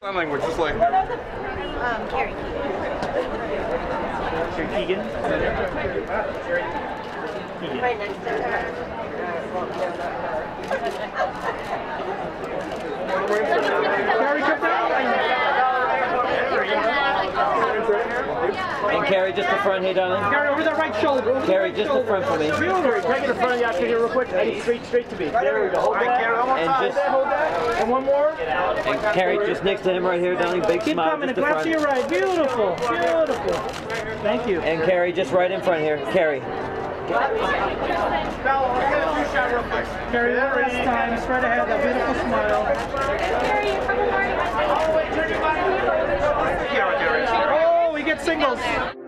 Sign language, just like Carrie Keagan. Carrie Keagan? Right next to her. Carrie, come down. And Carrie, just the front here, darling. Carrie, over that right shoulder. Carrie, just the front for me. Carrie, take it in front of you after here real quick. Hey, straight to me. There we go. Hold that. Carrie, one more time. Hold that. And one more. And Carrie, just next to him right here, darling. Big Keep smile. coming. Just A the clap front. to your right. Beautiful. Beautiful. Thank you. And Carrie, just right in front here. Carrie. Carrie, one last time. Straight ahead. That beautiful smile. Oh, we get singles.